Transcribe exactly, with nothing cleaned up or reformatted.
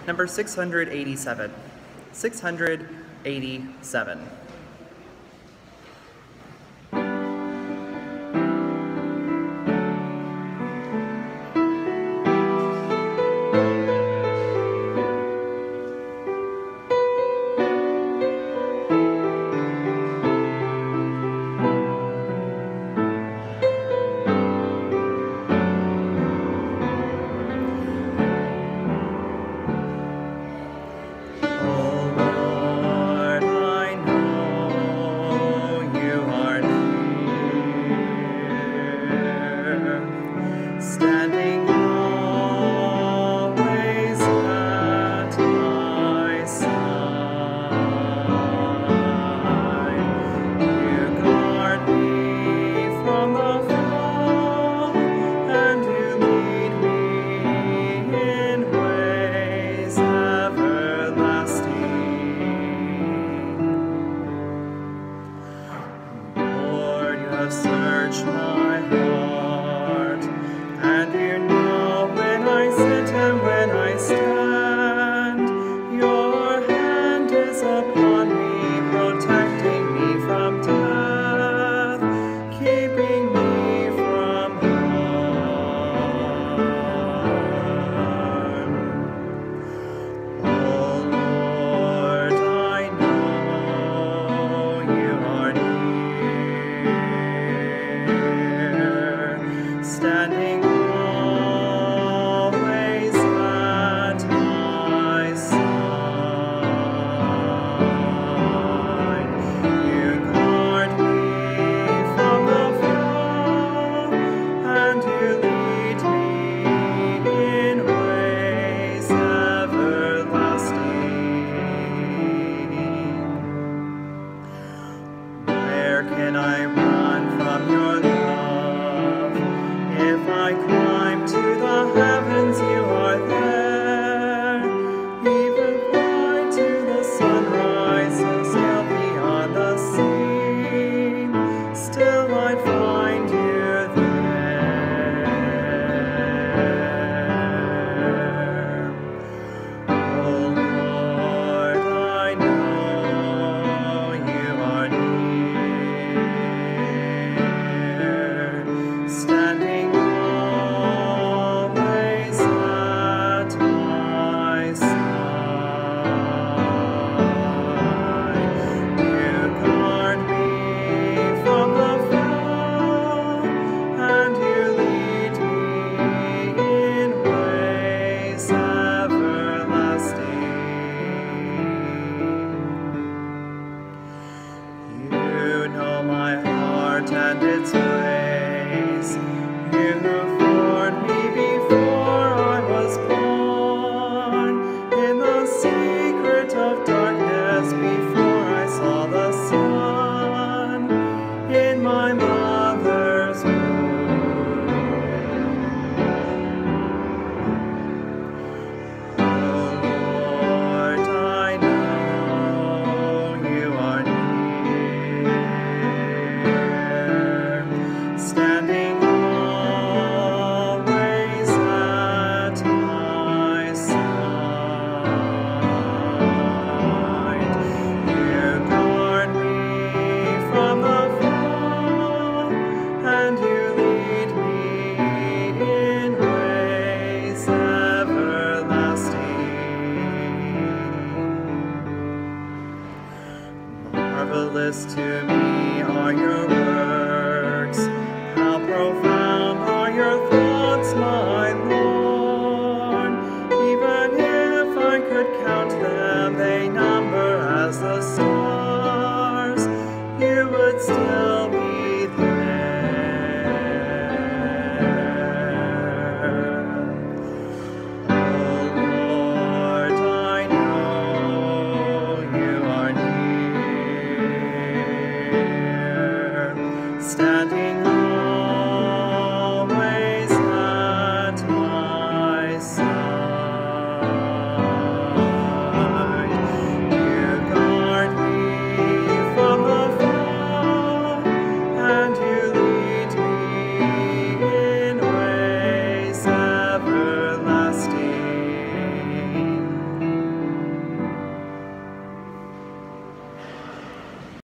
Number six hundred eighty-seven. six hundred eighty-seven. Standing always at my side, you guard me from the fall, and you lead me in ways everlasting. Lord, you have searched my heart, and you know when I sit and when I stand. Your hand is upon me, protecting me from death, keeping me from harm. Oh Lord, I know you are near, standing always at my side. You guard me from the fall, and you lead me in ways everlasting. Where can I run from your love? If I climb to the heavens, you are there. Even fly to the sunrise and sail beyond the sea, still I'd find you there. Oh Lord, I know you are near, standing always at my side. You guard me from the fall, and you lead me in ways everlasting. You know my heart and its ways. You who formed me before I was born, in the secret of darkness, before I saw the sun, in my mother's womb. Oh Lord, I know you are near, standing always at my side. You guard me from the fall, and you lead me in ways everlasting. Marvelous to me